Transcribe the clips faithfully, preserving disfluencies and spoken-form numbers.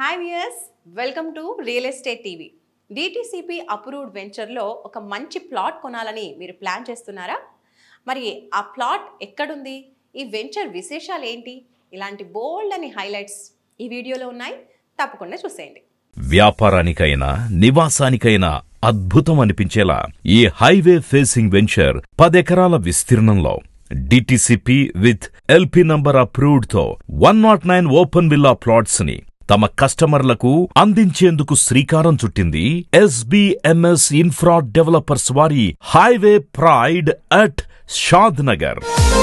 Hi viewers, welcome to real estate TV. DTCP approved వెంచర్లో ఒక మంచి ప్లాట్ కొనాలని మీరు ప్లాన్ చేస్తున్నారా? మరి ఆ ప్లాట్ ఎక్కడుంది, ఈ వెంచర్ విశేషాలు ఏంటి, ఇలాంటి బోల్డ్ అని హైలైట్స్ ఈ వీడియోలో ఉన్నాయి. తప్పకుండా చూసేయండి. వ్యాపారానికైనా నివాసానికైనా అద్భుతం అనిపించేలా ఈ హైవే ఫేసింగ్ వెంచర్ పదెకరాల విస్తీర్ణంలో DTCP with LP number approved తో one nought nine open villa plots ని తమ కస్టమర్లకు అందించేందుకు శ్రీకారం చుట్టింది ఎస్బిఎంఎస్ ఇన్ఫ్రా డెవలపర్స్ వారి highway pride at Shadnagar.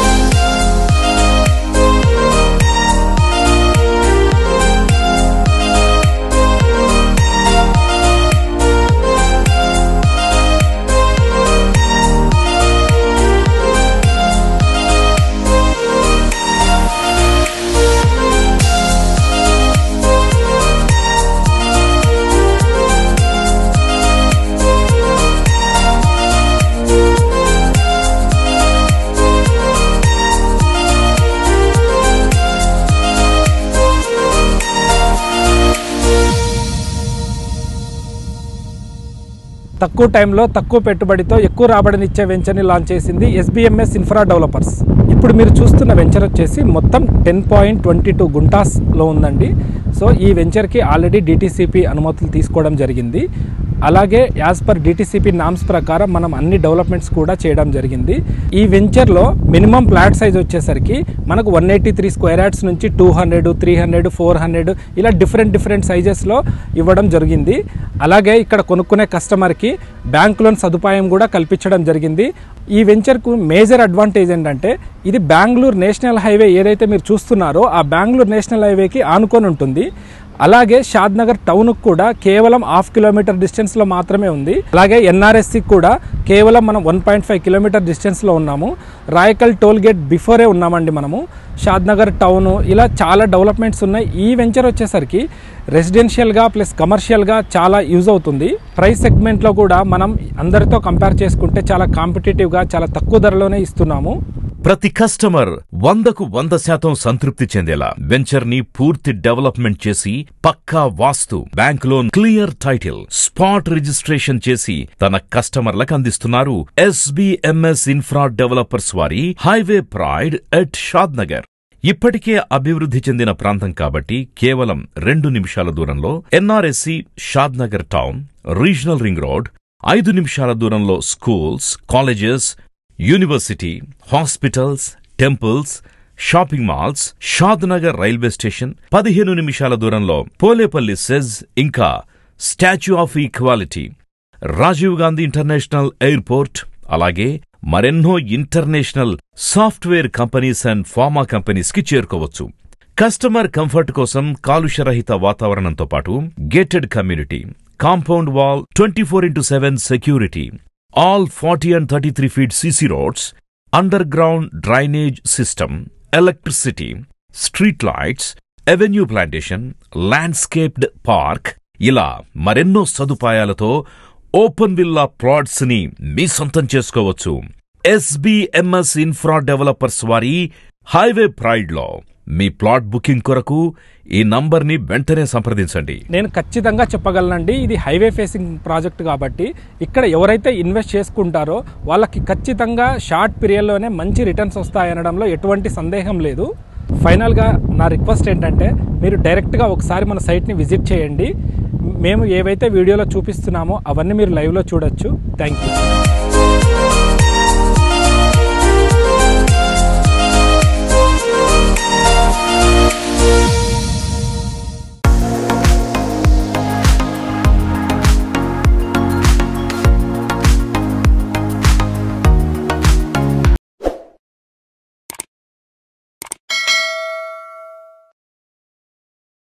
తక్కువ టైంలో తక్కువ పెట్టుబడితో ఎక్కువ రాబడినిచ్చే వెంచర్ని లాంచ్ చేసింది ఎస్బిఎంఎస్ ఇన్ఫ్రా డెవలపర్స్. ఇప్పుడు మీరు చూస్తున్న వెంచర్ వచ్చేసి మొత్తం టెన్ పాయింట్ ట్వంటీ టూ గుంటాస్లో ఉందండి. సో ఈ వెంచర్కి ఆల్రెడీ డిటిసిపి అనుమతులు తీసుకోవడం జరిగింది. అలాగే యాజ్ పర్ డిటిసిపి నామ్స్ ప్రకారం మనం అన్ని డెవలప్మెంట్స్ కూడా చేయడం జరిగింది. ఈ వెంచర్లో మినిమం ప్లాట్ సైజ్ వచ్చేసరికి మనకు one eighty three square yards నుంచి two hundred three hundred four hundred ఇలా డిఫరెంట్ డిఫరెంట్ సైజెస్లో ఇవ్వడం జరిగింది. అలాగే ఇక్కడ కొనుక్కునే కస్టమర్కి బ్యాంక్ లోన్ సదుపాయం కూడా కల్పించడం జరిగింది. ఈ వెంచర్కు మేజర్ అడ్వాంటేజ్ ఏంటంటే ఇది బెంగళూరు నేషనల్ హైవే ఏదైతే మీరు చూస్తున్నారో ఆ బెంగళూరు నేషనల్ హైవేకి ఆనుకొని ఉంటుంది. అలాగే షాద్ నగర్ టౌన్కు కూడా కేవలం హాఫ్ కిలోమీటర్ డిస్టెన్స్లో మాత్రమే ఉంది. అలాగే ఎన్ఆర్ఎస్సికి కూడా కేవలం మనం వన్ పాయింట్ ఫైవ్ కిలోమీటర్ డిస్టెన్స్లో ఉన్నాము. రాయకల్ టోల్ గేట్ బిఫోరే ఉన్నామండి మనము. షాద్ నగర్ టౌన్ ఇలా చాలా డెవలప్మెంట్స్ ఉన్నాయి. ఈ వెంచర్ వచ్చేసరికి రెసిడెన్షియల్గా ప్లస్ కమర్షియల్గా చాలా యూజ్ అవుతుంది. ప్రైస్ సెగ్మెంట్లో కూడా మనం అందరితో కంపేర్ చేసుకుంటే చాలా కాంపిటేటివ్గా చాలా తక్కువ ధరలోనే ఇస్తున్నాము. ప్రతి కస్టమర్ వందకు వంద శాతం సంతృప్తి చెందేలా వెంచర్ ని పూర్తి డెవలప్మెంట్ చేసి పక్కా vastu, bank loan, clear title, spot registration చేసి తన కస్టమర్లకు అందిస్తున్నారు ఎస్బిఎంఎస్ ఇన్ఫ్రా డెవలపర్స్ వారి highway pride at Shadnagar. ఇప్పటికే అభివృద్ధి చెందిన ప్రాంతం కాబట్టి కేవలం రెండు నిమిషాల దూరంలో NRSC, Shadnagar town, regional ring road, ఐదు నిమిషాల దూరంలో schools, colleges, university, hospitals, temples, shopping malls, Shadnagar railway station, పదిహేను నిమిషాల దూరంలో పోలేపల్లి సెజ్, ఇంకా statue of equality, Rajiv Gandhi international airport, అలాగే మరెన్నో international software companies and pharma companies కి చేరుకోవచ్చు. కస్టమర్ కంఫర్ట్ కోసం కాలుష్యరహిత వాతావరణంతో పాటు gated community, compound wall, twenty four into seven security, all forty and thirty-three feet C C roads, underground drainage system, electricity, street lights, avenue plantation, landscaped park, ఇలా మరెన్నో సదుపాయాలతో open villa plots ని మీ సొంతం చేసుకోవచ్చు. ఎస్బిఎంఎస్ ఇన్ఫ్రా డెవలపర్స్ వారి highway pride లో మీ ప్లాట్ బుకింగ్ కొరకు ఈ నంబర్ ని వెంటనే సంప్రదించండి. నేను ఖచ్చితంగా చెప్పగలనండి, ఇది హైవే ఫేసింగ్ ప్రాజెక్ట్ కాబట్టి ఇక్కడ ఎవరైతే ఇన్వెస్ట్ చేసుకుంటారో వాళ్ళకి ఖచ్చితంగా షార్ట్ పీరియడ్లోనే మంచి రిటర్న్స్ వస్తాయనడంలో ఎటువంటి సందేహం లేదు. ఫైనల్గా నా రిక్వెస్ట్ ఏంటంటే మీరు డైరెక్ట్గా ఒకసారి మన సైట్ని విజిట్ చేయండి. మేము ఏవైతే వీడియోలో చూపిస్తున్నామో అవన్నీ మీరు లైవ్లో చూడొచ్చు. Thank you.